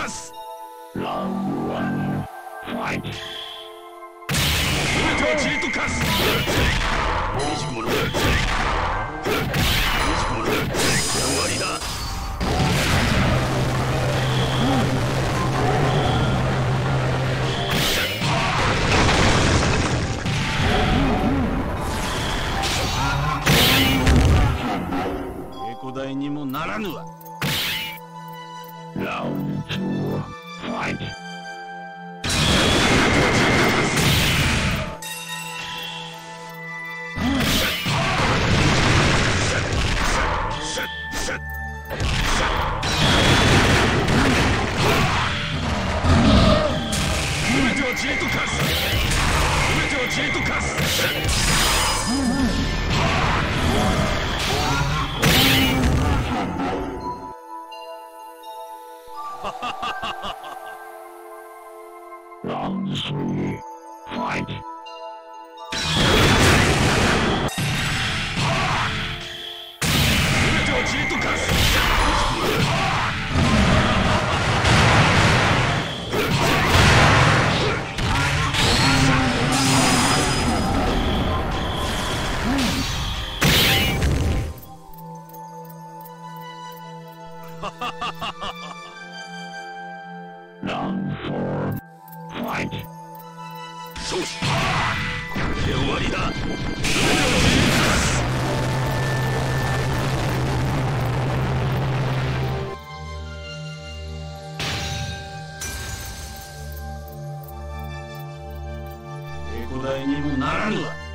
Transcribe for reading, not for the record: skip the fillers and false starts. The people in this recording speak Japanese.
す。 ラウンド1ファイト。 全てはじりとかす。惨め者だ。惨め者だ。終わりだ。稽古台にもならぬわ。 ラウンド2ファイト。 全てはじりとかす。全てはじりとかす。 ラウンド3ファイト。 全てはじりとかす。 ラウンド4ファイト。 そうし、これで終わりだ。稽古台にもならぬわ。